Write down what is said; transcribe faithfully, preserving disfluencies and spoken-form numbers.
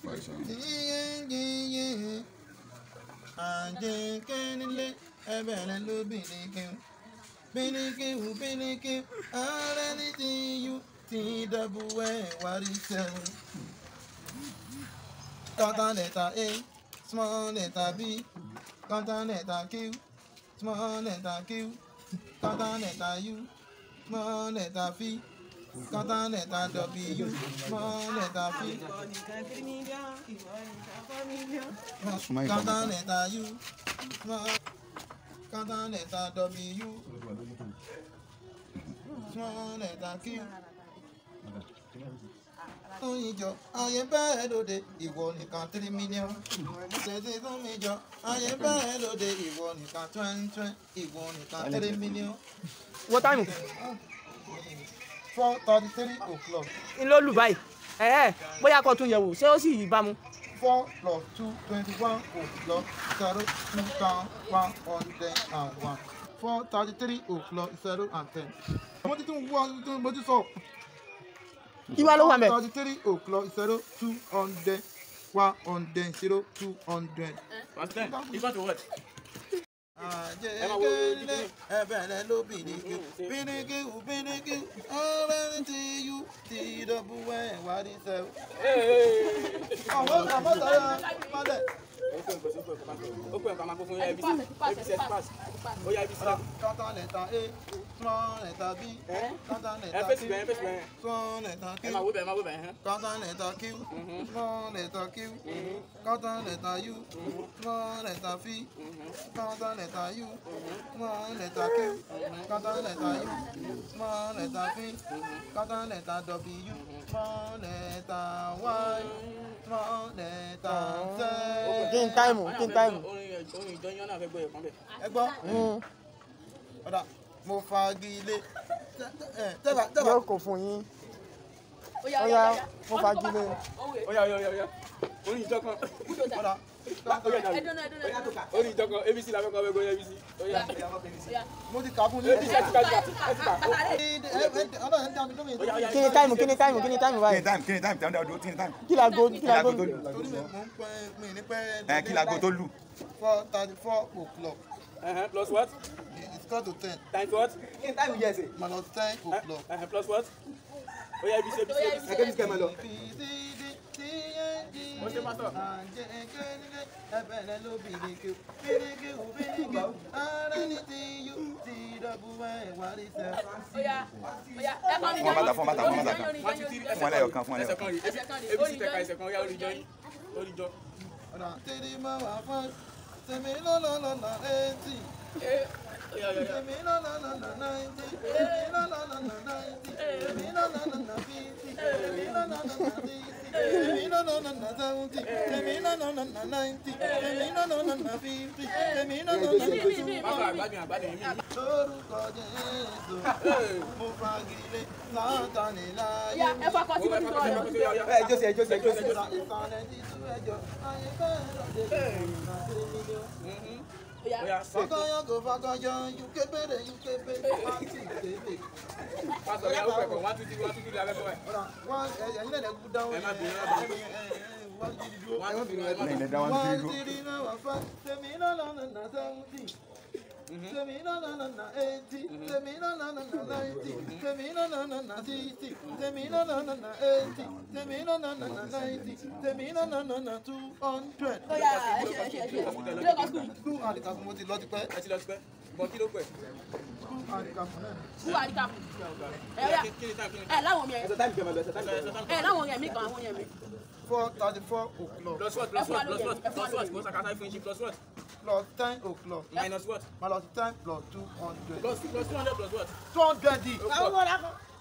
Capital letter A, small letter B, capital letter Q, small letter Q, capital letter U, small letter V, capital letter W, small letter V, capital letter U, small, capital letter W, small letter Q. Oyijo, ayé bẹ́ẹ̀ lóde, ìwọ nìkan three million. Tẹ̀sí fún mi jọ, ayé bẹ́ẹ̀ lóde, ìwọ nìkan twenty twenty, ìwọ nìkan three million. What time? four thirty three o'clock. In ló lù báyìí. Ẹ ẹ bóyá kó tún yẹ̀wò, ṣé ó sì bá mu? four plus two twenty one o'clock zero two thousand one hundred and one. four thirty three o'clock zero and ten. Mo ti tún wá mo ti sọ. Ìwà ló wà mẹ́. thirty three o'clock zero two hundred one hundred zero two hundred. What's that? You got to what? Àjẹgẹ́lẹ́ ẹ̀bẹ̀rẹ̀ ló bìnìkì bìnìkì bìnìkì ọ̀rẹ́ tí yú ti dọ̀bù ẹ̀ wá ní sẹ́wọ̀. Àwọn àmọ́tàrà padà. Ó pè nǹkan máa kó fún A B C A B C pass. Ó yá A B C. Capital letter A, small letter B, capital letter Q, small letter Q, Ẹ máa wó bẹ̀, ẹ máa wó bẹ̀. capital letter Q, small letter Q, capital letter U, small letter V, capital letter U, small letter Q, capital letter U, small letter V, capital letter W, small letter Y, small letter Z. Kí n táìmù, kí n táìmù. Orin ìjọyìn náà fẹ́ gbọ́ ẹ̀kan bẹ̀. Ẹ gbọ́. Ọ̀dà mo fagilé. Tẹ́bà tẹ́bà. Yóò kò fún yín. Ó yá, mo fagilé. Ó yá, ó yá, ó yá. Orin ìjọ kan. Ọ̀dà. Orin ìjọ kan A B C la fẹ́ kọ́ ẹgbẹ́ A B C. Ó yá. Mo ti kà fún yín. Kí ni táìmù, kí ni táìmù, kí ni táìmù báyìí? Kí ni táìmù, kí ni táìmù, kí ni táìmù. Kí lago, kí lago. Torí mi mo ń pẹ́ mi ní pẹ́. Ẹ kí lago tó lù. four thirty four o'clock. Uh-huh. Plus what? It's got to ten. Times what? Kí ni táìmù yẹ ṣe? Minus ten o'clock. Uh-huh. Plus what? Ó yá A B C A B C A B C. Ẹ kí ni kẹ́ máa lọ. Ó ṣe pásọ̀. Ẹ̀bẹ̀rẹ̀ ló bìnìkì bìnìkì bìnìkì ọ̀rẹ́ ní ti yú ti dọ̀bù ẹ̀ wá ní sẹ́wọ̀. Fún ọmọ bàtà, fún ọmọ bàtà, fún ọmọ bàtà. Fún wọn lẹ́yọ̀ kan, fún wọn lẹ́yọ̀ kan. A B C tẹ̀ka ẹsẹ̀ kan, ó yá orin ìjọyìn. Orin ìjọ. Ọ̀dà tẹ́lẹ̀ máa wà fún tèmi lọ́lọ́lọ́lọ́ eighty. Tèmi lọ́lọ́lọ́lọ́ ninety. Tèmi lọ́lọ́lọ́lọ́ ninety. Tèmi lọ́lọ́lọ́lọ́ fifty. Tèmi lọ́lọ́lọ́lọ́ sixty. Tèmi lọ́lọ́lọ́lọ́ seventy. Tèmi lọ́lọ́lọ́lọ́ ninety. Tèmi lọ́lọ́lọ́lọ́ fifty. Tèmi lọ́lọ́lọ́lọ́ two Bàbá hundred. àgbàdùn àgbàdùn yìí. Lórúkọ Jésù, mo fagilé Sátánì láyé. Ẹ fọ́ akọ tí mo ti sọ ọ̀rọ̀. Ẹ jọ́sí, ẹ jọ́sí, ẹ jọ́sí. Ìsàlẹ̀ títú ẹjọ́, ayé bẹ́ẹ̀ lọ́dẹ ìrìnàjò mílíọ̀nù. Ó yá sọ. Fọkànyọ́ kò fọkànyọ́, yúkébèrè yúkébé, pàǹtì kébè. Pásọ̀ yá ó pẹ̀pẹ̀ one two three one two three abẹ́ bọ́ ẹ̀. Ọ̀rọ̀ wá ẹ̀yìn lẹ́dẹ̀ kú dáwọ́. Ẹ má bínú, ẹ má bínú. Wọ́n ti dúró. One two three one two Lẹ́yìn three. lẹ́dá wọn ti Wọ́n dúró. ti rí náà wá fá, tèmi náà lọ́nà náà seventy. Tèmi náà lọ́nà eighty. Tèmi náà lọ́nà ninety. Tèmi náà lọ́nà sixty. Tèmi náà lọ́nà eighty. Tèmi náà lọ́nà ninety. Tèmi náà lọ́nà two hundred. School àdìkàkùn mo ti lọ ti pẹ́. Ẹ ti lọ sí pẹ́. Bọ̀ kí ló pẹ̀? School àdìkàkùn náà. Kí ni táìmù kí ni? Ẹ láwọn yẹn. Ẹsẹ̀ táìmù kẹ́ máa lọ, ẹsẹ̀ táìmù kẹ́ máa lọ. Ẹ láwọn yẹn mi kan àwọn yẹn mi. four thirty four o'clock. Plus what? Plus what? Plus what? Plus what? Mo sàkátà fún yín. Plus what? Plus ten o'clock. Minus what? Minus ten plus two hundred. Plus plus two hundred plus what? two hundred.